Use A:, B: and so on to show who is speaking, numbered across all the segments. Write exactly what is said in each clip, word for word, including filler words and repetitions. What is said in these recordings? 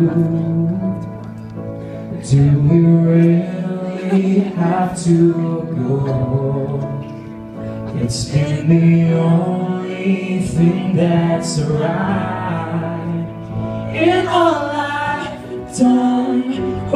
A: Do we really have to go? It's been the only thing that's right in all I've done. Oh,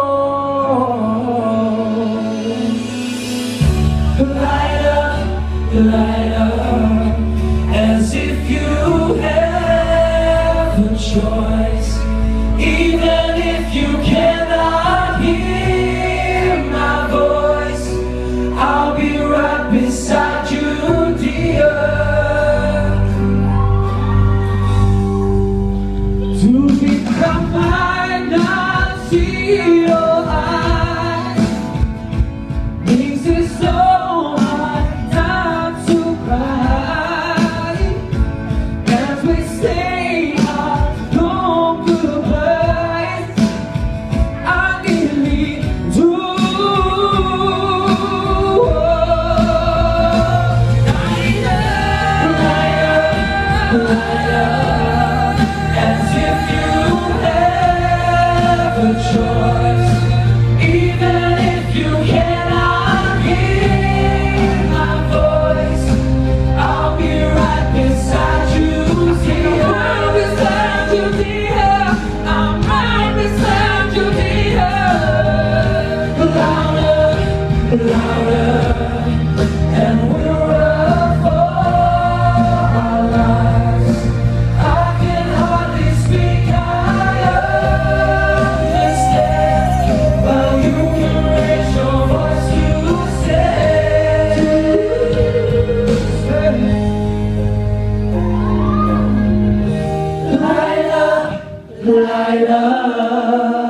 A: light up, light up, as if you have a choice. Even if you cannot hear my voice, I'll be right beside you, dear. To become my not see your eyes makes it so hard not to cry as we say our long goodbyes. I nearly do. Light up, light up, as if you have a choice. Even if you cannot hear my voice, I'll be right beside you, dear. I'm right beside you, dear. I'm right beside you, dear. Louder, louder, and we'll run for our lives. I can hardly speak, I understand, but you can raise your voice to say, light up, light up.